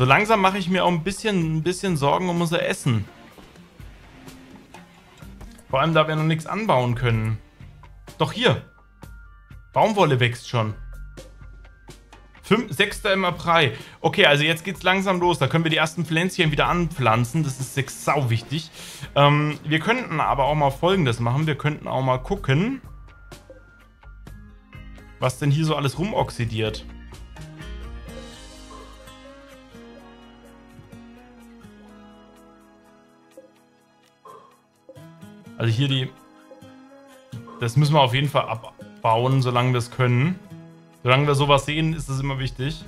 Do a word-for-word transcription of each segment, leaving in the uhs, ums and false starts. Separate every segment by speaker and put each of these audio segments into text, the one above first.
Speaker 1: So langsam mache ich mir auch ein bisschen, ein bisschen Sorgen um unser Essen. Vor allem, da wir noch nichts anbauen können. Doch hier. Baumwolle wächst schon. sechster im April. Okay, also jetzt geht's langsam los. Da können wir die ersten Pflänzchen wieder anpflanzen. Das ist sechs sau wichtig. Ähm, wir könnten aber auch mal Folgendes machen. Wir könnten auch mal gucken, was denn hier so alles rumoxidiert. Also hier die... Das müssen wir auf jeden Fall abbauen, solange wir es können. Solange wir sowas sehen, ist es immer wichtig.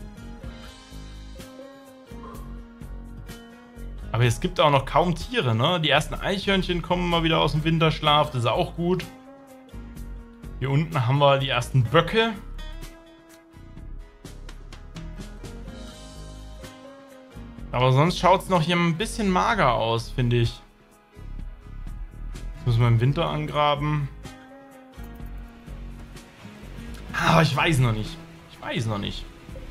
Speaker 1: Aber es gibt auch noch kaum Tiere, ne? Die ersten Eichhörnchen kommen mal wieder aus dem Winterschlaf. Das ist auch gut. Hier unten haben wir die ersten Böcke. Aber sonst schaut es noch hier ein bisschen mager aus, finde ich. Jetzt müssen wir im Winter angraben. Aber ich weiß noch nicht. Ich weiß noch nicht.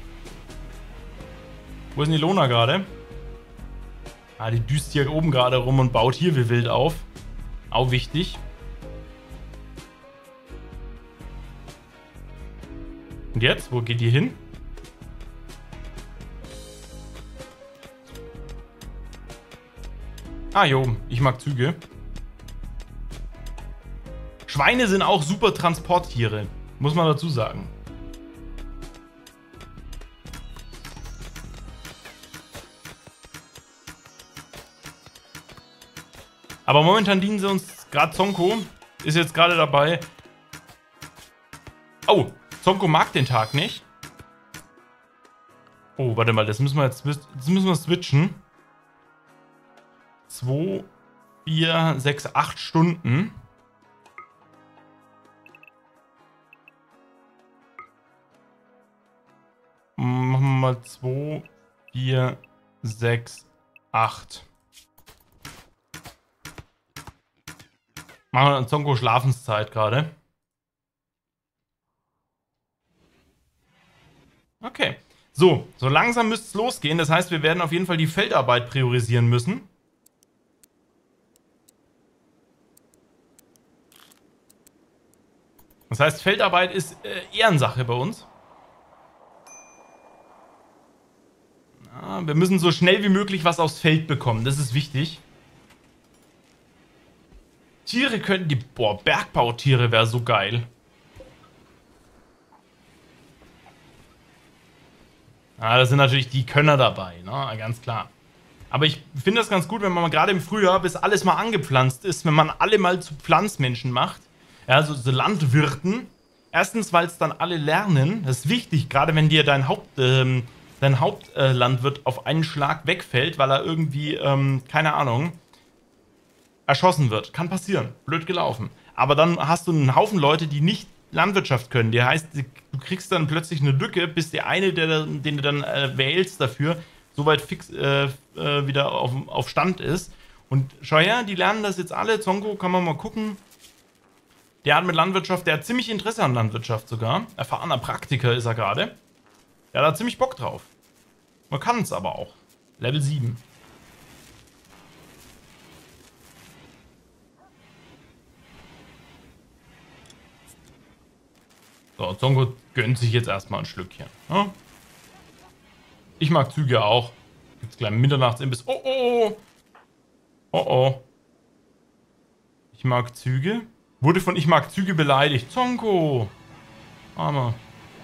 Speaker 1: Wo ist denn die Lona gerade? Ah, die düst hier oben gerade rum und baut hier wie wild auf. Auch wichtig. Und jetzt? Wo geht die hin? Ah, hier oben. Ich mag Züge. Schweine sind auch super Transporttiere. Muss man dazu sagen. Aber momentan dienen sie uns, gerade Zonko ist jetzt gerade dabei. Oh, Zonko mag den Tag nicht. Oh, warte mal, das müssen wir jetzt, das müssen wir switchen. zwei, vier, sechs, acht Stunden. Machen wir mal zwei, vier, sechs, acht. Machen wir Zonko Schlafenszeit gerade. Okay. So, so langsam müsste es losgehen. Das heißt, wir werden auf jeden Fall die Feldarbeit priorisieren müssen. Das heißt, Feldarbeit ist äh, Ehrensache bei uns. Ja, wir müssen so schnell wie möglich was aufs Feld bekommen. Das ist wichtig. Tiere könnten die... Boah, Bergbautiere wäre so geil. Ja, da sind natürlich die Könner dabei, ne? Ganz klar. Aber ich finde das ganz gut, wenn man gerade im Frühjahr, bis alles mal angepflanzt ist, wenn man alle mal zu Pflanzmenschen macht. Ja, so, so Landwirten. Erstens, weil es dann alle lernen. Das ist wichtig, gerade wenn dir dein Haupt... Ähm, dein Hauptlandwirt äh, auf einen Schlag wegfällt, weil er irgendwie, ähm, keine Ahnung, erschossen wird. Kann passieren. Blöd gelaufen. Aber dann hast du einen Haufen Leute, die nicht Landwirtschaft können. Das heißt, du kriegst dann plötzlich eine Lücke, bis der eine, der, den du dann äh, wählst dafür, soweit fix äh, äh, wieder auf, auf Stand ist. Und schau her, die lernen das jetzt alle. Zonko, kann man mal gucken. Der hat mit Landwirtschaft, der hat ziemlich Interesse an Landwirtschaft sogar. Erfahrener Praktiker ist er gerade. Der hat da ziemlich Bock drauf. Man kann es aber auch. Level sieben. So, Zonko gönnt sich jetzt erstmal ein Schlückchen. Ja? Ich mag Züge auch. Gibt's gleich Mitternachtsimbiss. Oh, oh, oh. Oh, oh. Ich mag Züge. Wurde von Ich mag Züge beleidigt. Zonko. Armer.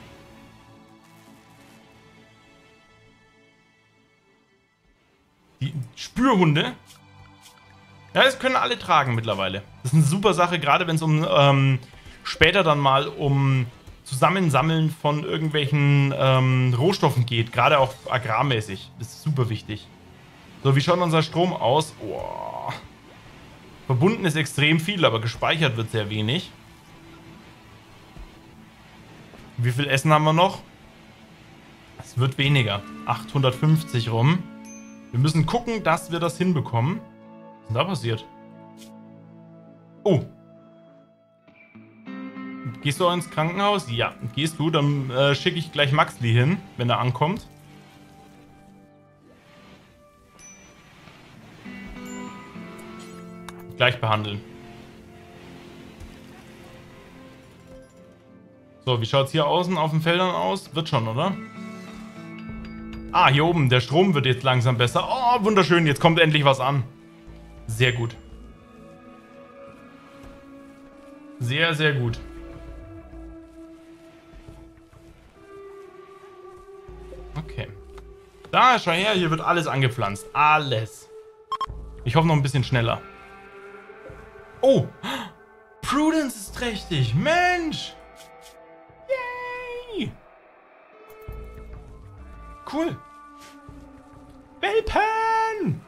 Speaker 1: Die Spürhunde. Ja, das können alle tragen mittlerweile. Das ist eine super Sache, gerade wenn es um ähm, später dann mal um Zusammensammeln von irgendwelchen ähm, Rohstoffen geht. Gerade auch agrarmäßig. Das ist super wichtig. So, wie schaut unser Strom aus? Oh. Verbunden ist extrem viel, aber gespeichert wird sehr wenig. Wie viel Essen haben wir noch? Es wird weniger. achthundertfünfzig rum. Wir müssen gucken, dass wir das hinbekommen. Was ist denn da passiert? Oh. Gehst du ins Krankenhaus? Ja, gehst du. Dann äh, schicke ich gleich Maxli hin, wenn er ankommt. gleich behandeln. So, wie schaut es hier außen auf den Feldern aus? Wird schon, oder? Ah, hier oben, der Strom wird jetzt langsam besser. Oh, wunderschön, jetzt kommt endlich was an. Sehr gut. Sehr, sehr gut. Okay. Da, schau her, hier wird alles angepflanzt. Alles. Ich hoffe noch ein bisschen schneller. Oh! Prudence ist trächtig. Mensch! Yay! Cool. Welpen!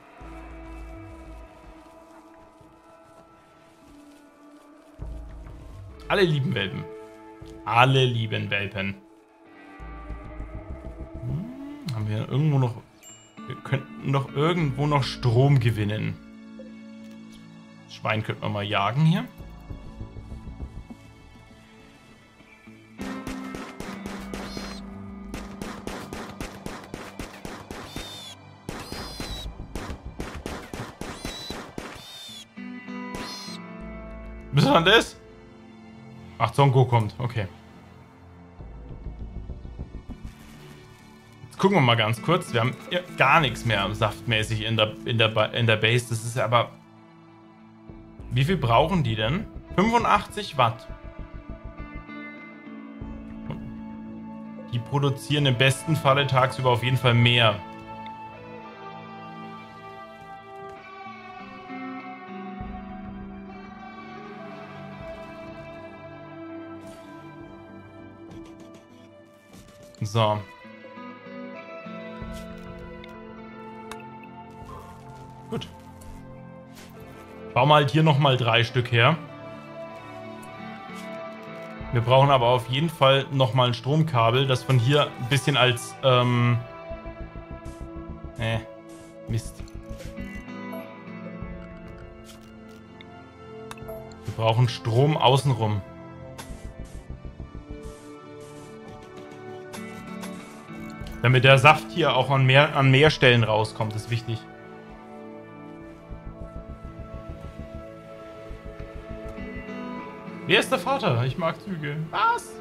Speaker 1: Alle lieben Welpen. Alle lieben Welpen. Hm, haben wir irgendwo noch... Wir könnten doch irgendwo noch Strom gewinnen. Das Schwein könnten wir mal jagen hier. Bist du an das? Ach, Zonko kommt. Okay. Jetzt gucken wir mal ganz kurz. Wir haben gar nichts mehr saftmäßig in der, in der, in der Base. Das ist aber... Wie viel brauchen die denn? fünfundachtzig Watt. Die produzieren im besten Falle tagsüber auf jeden Fall mehr. So. Gut. Bau mal halt hier nochmal drei Stück her. Wir brauchen aber auf jeden Fall nochmal ein Stromkabel, das von hier ein bisschen als... Ähm äh, Mist. Wir brauchen Strom außenrum. Damit der Saft hier auch an mehr, an mehr Stellen rauskommt, ist wichtig. Wer ist der Vater? Ich mag Züge. Was?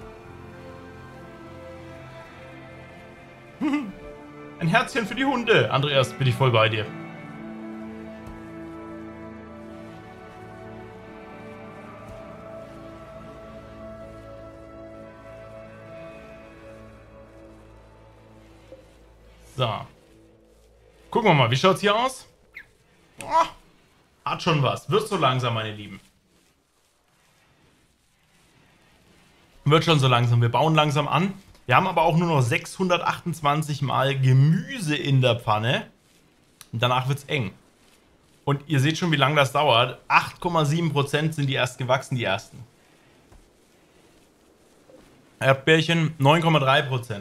Speaker 1: Ein Herzchen für die Hunde. Andreas, bin ich voll bei dir. So. Gucken wir mal, wie schaut's hier aus? Oh, hat schon was. Wird so langsam, meine Lieben. Wird schon so langsam. Wir bauen langsam an. Wir haben aber auch nur noch sechshundertachtundzwanzig Mal Gemüse in der Pfanne. Und danach wird's eng. Und ihr seht schon, wie lange das dauert. acht Komma sieben Prozent sind die erst gewachsen, die ersten. Erdbeerchen neun Komma drei Prozent.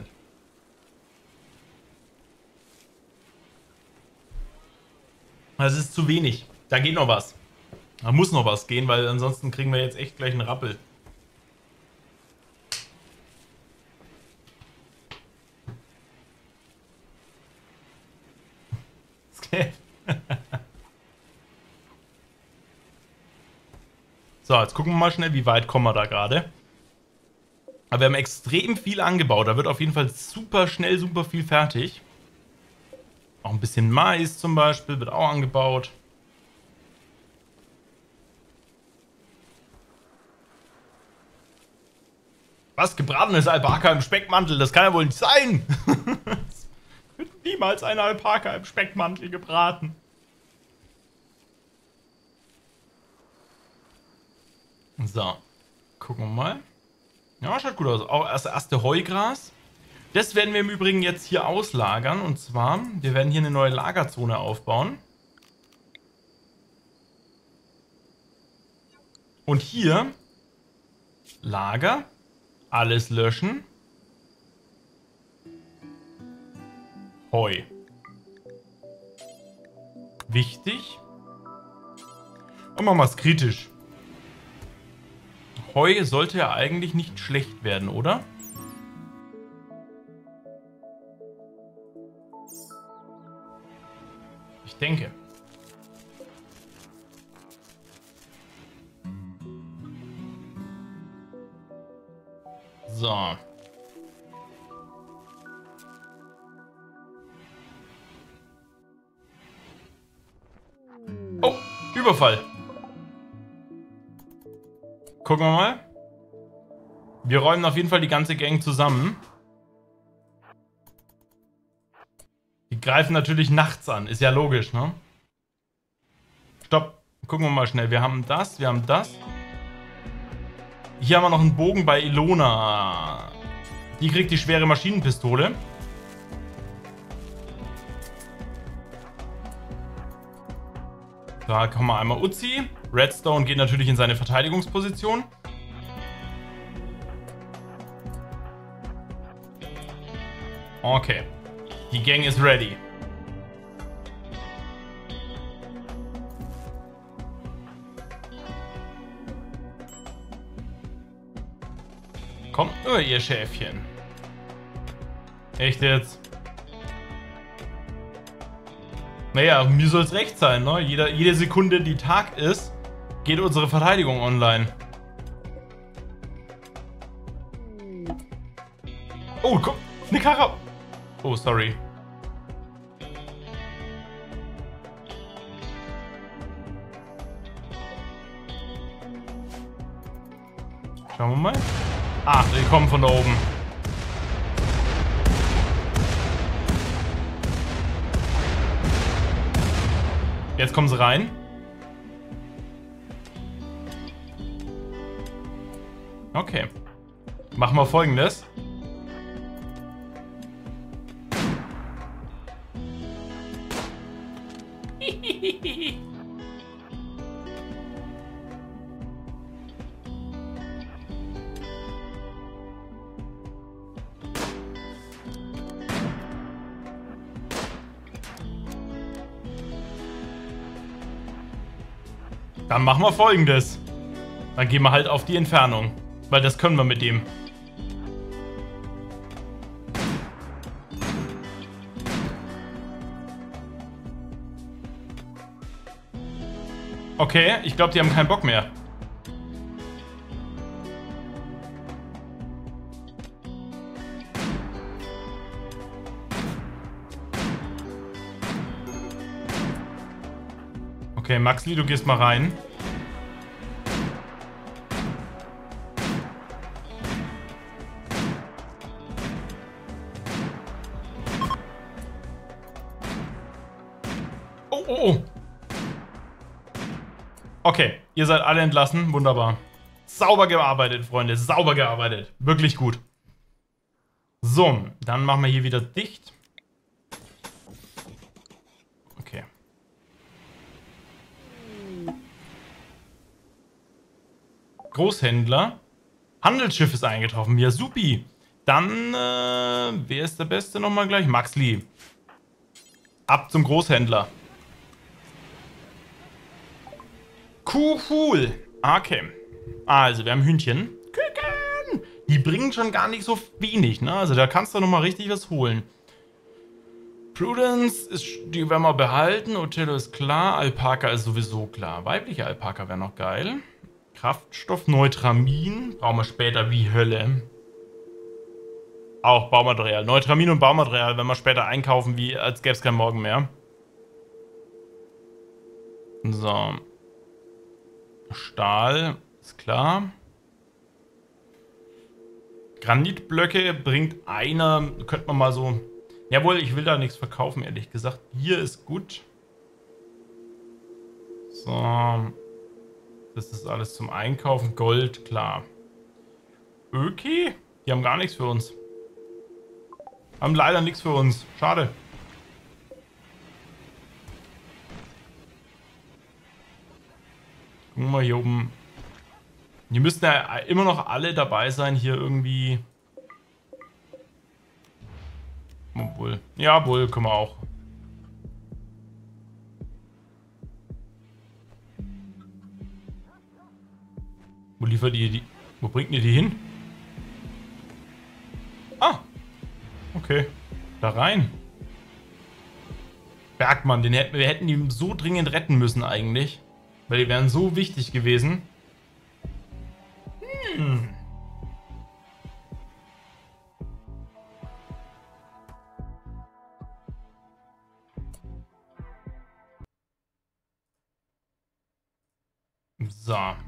Speaker 1: Das ist zu wenig. Da geht noch was. Da muss noch was gehen, weil ansonsten kriegen wir jetzt echt gleich einen Rappel. So, jetzt gucken wir mal schnell, wie weit kommen wir da gerade. Aber wir haben extrem viel angebaut. Da wird auf jeden Fall super schnell, super viel fertig. Auch ein bisschen Mais zum Beispiel wird auch angebaut. Was? Gebratenes Alpaka im Speckmantel? Das kann ja wohl nicht sein. Es wird niemals eine Alpaka im Speckmantel gebraten. So. Gucken wir mal. Ja, schaut gut aus. Auch das erste Heugras. Das werden wir im Übrigen jetzt hier auslagern. Und zwar, wir werden hier eine neue Lagerzone aufbauen. Und hier Lager, alles löschen, Heu. Wichtig. Und machen wir es kritisch. Heu sollte ja eigentlich nicht schlecht werden, oder? Ich denke. So. Oh, Überfall. Gucken wir mal. Wir räumen auf jeden Fall die ganze Gang zusammen. Die greifen natürlich nachts an. Ist ja logisch, ne? Stopp. Gucken wir mal schnell. Wir haben das, wir haben das. Hier haben wir noch einen Bogen bei Ilona. Die kriegt die schwere Maschinenpistole. Da kommen wir einmal Uzi. Redstone geht natürlich in seine Verteidigungsposition. Okay. Die Gang ist ready. Kommt nur, ihr Schäfchen. Echt jetzt? Naja, mir soll es recht sein, ne? Jede, jede Sekunde, die Tag ist, geht unsere Verteidigung online. Oh, guck, eine Karre. Oh, sorry. Schauen wir mal. Ah, die kommen von da oben. Jetzt kommen sie rein. Okay. Machen wir Folgendes. Dann machen wir Folgendes. Dann gehen wir halt auf die Entfernung. Weil das können wir mit dem. Okay, ich glaube, die haben keinen Bock mehr. Okay, Maxli, du gehst mal rein. Oh, oh, oh. Okay, ihr seid alle entlassen. Wunderbar. Sauber gearbeitet, Freunde. Sauber gearbeitet. Wirklich gut. So, dann machen wir hier wieder dicht. Okay. Großhändler. Handelsschiff ist eingetroffen. Ja, supi. Dann, äh, wer ist der Beste nochmal gleich? Maxli. Ab zum Großhändler. Cool. Okay. Also, wir haben Hühnchen. Küken. Die bringen schon gar nicht so wenig, ne? Also, da kannst du nochmal richtig was holen. Prudence, ist, die werden wir behalten. Othello ist klar. Alpaka ist sowieso klar. Weibliche Alpaka wäre noch geil. Kraftstoff, Neutramin. Brauchen wir später wie Hölle. Auch Baumaterial. Neutramin und Baumaterial, wenn wir später einkaufen, wie als gäbe es keinen Morgen mehr. So. Stahl, ist klar. Granitblöcke bringt einer, könnte man mal so... Jawohl, ich will da nichts verkaufen, ehrlich gesagt. Hier ist gut. So. Das ist alles zum Einkaufen. Gold, klar. Okay, die haben gar nichts für uns. Haben leider nichts für uns. Schade. Gucken wir mal hier oben. Die müssten ja immer noch alle dabei sein, hier irgendwie. Obwohl. Ja, wohl, können wir auch. Wo liefert ihr die? Wo bringt ihr die hin? Ah. Okay. Da rein. Bergmann, den hätten, wir hätten ihn so dringend retten müssen eigentlich. Weil die wären so wichtig gewesen. Hm. So.